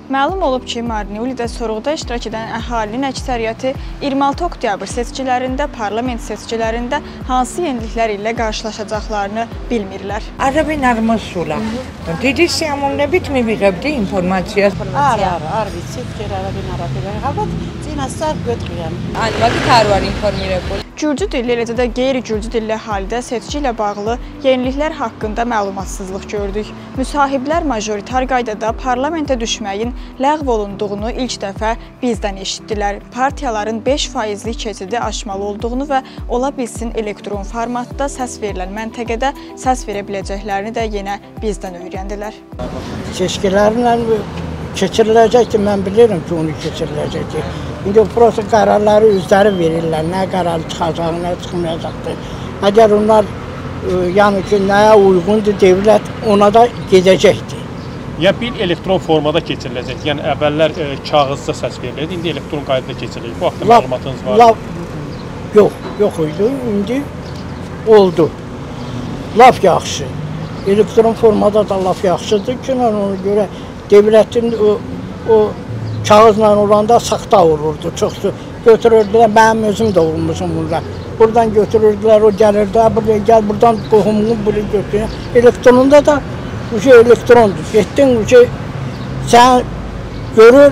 Məlum olub ki, Marniulidə sorğuda iştirak edən əhalinin əksəriyyəti 26 oktyabr seçkilərində, parlament seçkilərində hansı yeniliklər ilə qarşılaşacaqlarını bilmirlər. არა ნორმალურა. დიდი სიამოვნებით მივიღებდი ინფორმაციას. არ ვიცით, ჯერ არაფერი არაფერი. ალბათ წინასწარ გვეტყვიან. ანუ მაგით არ ვარ ინფორმირებული. Gürcü dilli, eləcə də qeyri-gürcü dilli əhalidə seçki ilə bağlı yeniliklər haqqında məlumatsızlıq gördük. Müsahiblər majoritar qaydada parlamentə düşməyin ləğv olunduğunu ilk dəfə bizdən eşitdilər. Partiyaların 5%lik keçidi aşmalı olduğunu və ola bilsin elektron formatda səs verilən məntəqədə səs verə biləcəklərini də yenə bizdən öyrəndilər. Seçkilərlə keçiriləcək ki, mən bilirəm ki, onu keçiriləcək ki. İndi prosta qərarları üzləri verirlər, nə qərar çıxacaq, nə çıxmayacaqdır. Əgər onlar yəni ki, nəyə uyğundur, dövlət ona da gedəcəkdir. Ya bir elektron formada keçiriləcək, yəni əvvəllər kağızda səs verilirdi, indi elektron qaydada keçiriləcək. Bu haqda məlumatınız var? Yox idi, indi oldu. Laf yaxşı. Elektron formada da laf yaxşıdır ki, ona görə dövlətin o kağızla olanda saxta olurdu, çoxsu götürürdülər, mənim özüm də olmuşum burada. Buradan götürürdülər, o gəlirdi, buraya gəl, buradan qohumunu buraya götürür. Elektronunda da bu şey elektrondur. Getdin, bu şey sən görür,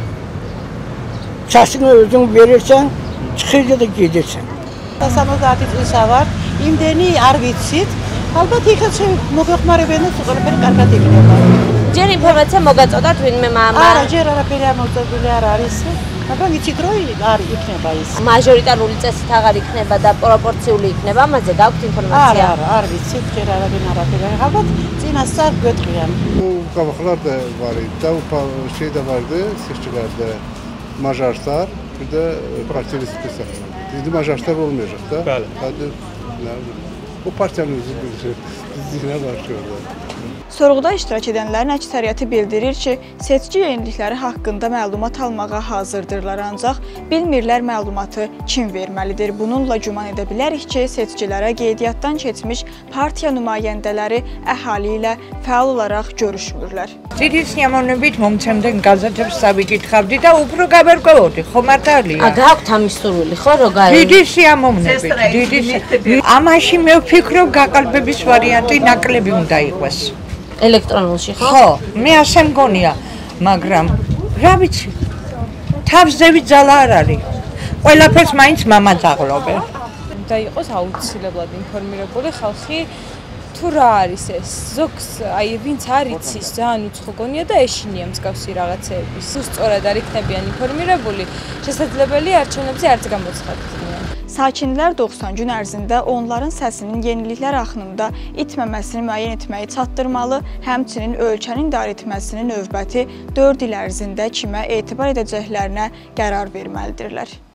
səsini özün verirsən, çıxır da gedirsən. Samozatid uşaqlar, imdeni არ ვიცით. ალბათ იქაც მოგეხმარებიან და ყველაფერი კარგად იქნება. ჯერ ინფორმაცია მოგაწოდათ ვინმე მამა. არა, ჯერ არაფერი ამოწოდებული არ არის. მაგრამ იცით რომ არ იქნება ის. მაჟორიტარული წესით აღარ იქნება და პროპორციული იქნება, ამაზე გაქვთ ინფორმაცია? არ ვიცით, ჯერ არაფერი. ალბათ წინასწარ გვეტყვიან. Qabaqlar da var idi də, şey də vardı, seçkilerde majoritar, bir de partili spesiyal. İndi majoritar olmayacaq da. Bəli. O partiyanın özü bilir, bizliklər var ki orada. Sorğuda iştirak edənlərin əksəriyyəti bildirir ki, seçki yenilikləri haqqında məlumat almağa hazırdırlar, ancaq bilmirlər məlumatı kim verməlidir. Bununla güman edə bilərik ki, seçkilərə qeydiyyatdan keçmiş partiya nümayəndələri əhali ilə fəal olaraq görüşmürlər. დიდი სიამოვნებით მომცემდნენ გაზეთებს სავიკითხავდი და უფრო გავერკვევოდი, ხომ მართალია? გაქვთ ამის სურვილი, ხო, რო დიდი სიამოვნებით, დიდი. ამაში მე ვფიქრობ, გაყალბების ვარიანტი ნაკლები უნდა იყოს. ელექტრონულში, ხო? ხო, მე ასე მგონია, მაგრამ რა ვიცი, თავზევი ძალა არ არის. ყველაფერს მაინც მამაც აღლობენ. და იყოს აუცილებლად ინფორმირებული ხალხი თუ რა არის ეს. ზოგს აი ვინც არ იცის, ძალიან უცხო გონია და ეშინია მსგავსი რაღაცეების. სწორად არ იქნებიან ინფორმირებული, შესაძლებელია არჩევნებზე არც გამოცხადდნენ. Sakinlər 90 gün ərzində onların səsinin yeniliklər axınında itməməsini müəyyən etməyi çatdırmalı, həmçinin ölkənin idarə etməsinin növbəti 4 il ərzində kimə etibar edəcəklərinə qərar verməlidirlər.